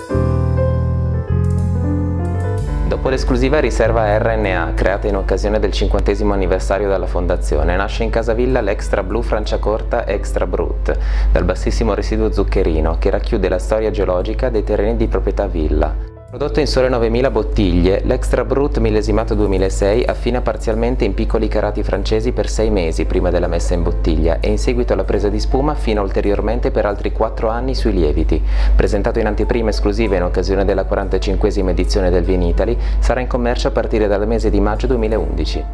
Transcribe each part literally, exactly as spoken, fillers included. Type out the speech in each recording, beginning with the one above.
Dopo l'esclusiva riserva R N A, creata in occasione del cinquantesimo anniversario della fondazione, nasce in Casa Villa l'Extra Blu Franciacorta Extra Brut, dal bassissimo residuo zuccherino, che racchiude la storia geologica dei terreni di proprietà Villa. Prodotto in sole novemila bottiglie, l'Extra Brut millesimato duemilasei affina parzialmente in piccoli carati francesi per sei mesi prima della messa in bottiglia e in seguito alla presa di spuma affina ulteriormente per altri quattro anni sui lieviti. Presentato in anteprima esclusiva in occasione della quarantacinquesima edizione del Vinitaly, sarà in commercio a partire dal mese di maggio duemilaundici.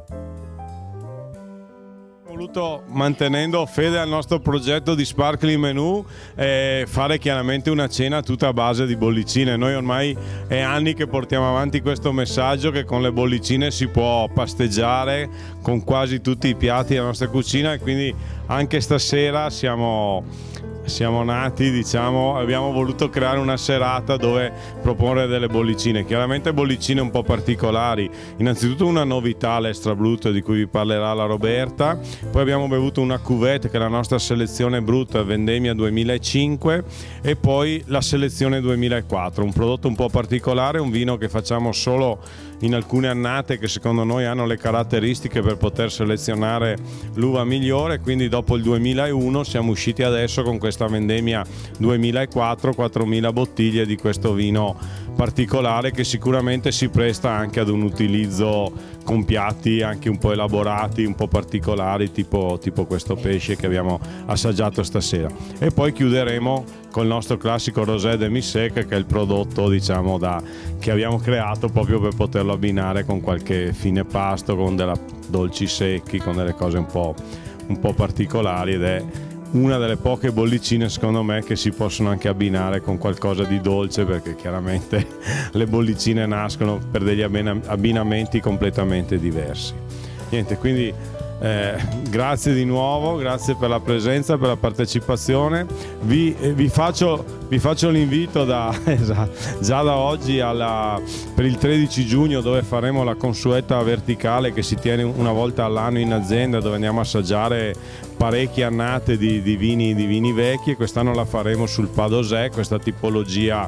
Mantenendo fede al nostro progetto di Sparkling Menù, e fare chiaramente una cena tutta a base di bollicine. Noi ormai è anni che portiamo avanti questo messaggio che con le bollicine si può pasteggiare con quasi tutti i piatti della nostra cucina, e quindi anche stasera siamo Siamo nati, diciamo, abbiamo voluto creare una serata dove proporre delle bollicine, chiaramente bollicine un po' particolari. Innanzitutto una novità, l'Extra Brut, di cui vi parlerà la Roberta. Poi abbiamo bevuto una cuvette che è la nostra selezione Brut Vendemmia duemilacinque, e poi la selezione duemilaquattro, un prodotto un po' particolare, un vino che facciamo solo in alcune annate che secondo noi hanno le caratteristiche per poter selezionare l'uva migliore. Quindi dopo il duemilauno siamo usciti adesso con questa vendemmia duemilaquattro, quattromila bottiglie di questo vino particolare, che sicuramente si presta anche ad un utilizzo con piatti anche un po' elaborati, un po' particolari, tipo, tipo questo pesce che abbiamo assaggiato stasera. E poi chiuderemo col nostro classico Rosé demi-sec, che è il prodotto, diciamo, da, che abbiamo creato proprio per poterlo abbinare con qualche fine pasto, con dei dolci secchi, con delle cose un po', un po' particolari, ed è una delle poche bollicine secondo me che si possono anche abbinare con qualcosa di dolce, perché chiaramente le bollicine nascono per degli abbinamenti completamente diversi. Niente, quindi eh, grazie di nuovo, grazie per la presenza, per la partecipazione. Vi, eh, vi faccio, vi faccio l'invito da, esatto, già da oggi alla, per il tredici giugno, dove faremo la consueta verticale che si tiene una volta all'anno in azienda, dove andiamo a assaggiare parecchie annate di, di, vini, di vini vecchi, e quest'anno la faremo sul Padosè, questa tipologia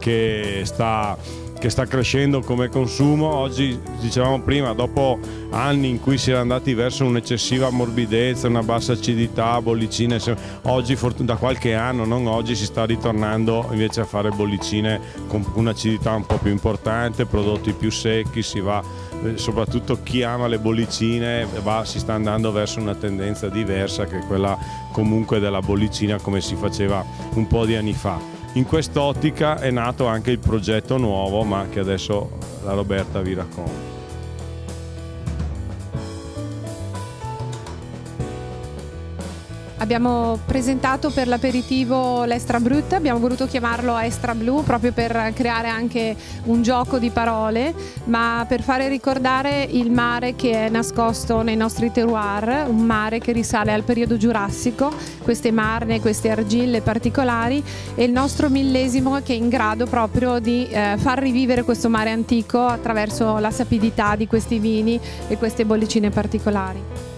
che sta, che sta crescendo come consumo. Oggi, dicevamo prima, dopo anni in cui si era andati verso un'eccessiva morbidezza, una bassa acidità, bollicine, oggi da qualche anno, non oggi, si sta ritornando invece a fare bollicine con un'acidità un po' più importante, prodotti più secchi. Si va, soprattutto chi ama le bollicine, va, si sta andando verso una tendenza diversa, che è quella comunque della bollicina come si faceva un po' di anni fa. In quest'ottica è nato anche il progetto nuovo, ma che adesso la Roberta vi racconta. Abbiamo presentato per l'aperitivo l'Extra Brut, abbiamo voluto chiamarlo Extra Blu proprio per creare anche un gioco di parole, ma per fare ricordare il mare che è nascosto nei nostri terroir, un mare che risale al periodo giurassico, queste marne, queste argille particolari, e il nostro millesimo che è in grado proprio di eh, far rivivere questo mare antico attraverso la sapidità di questi vini e queste bollicine particolari.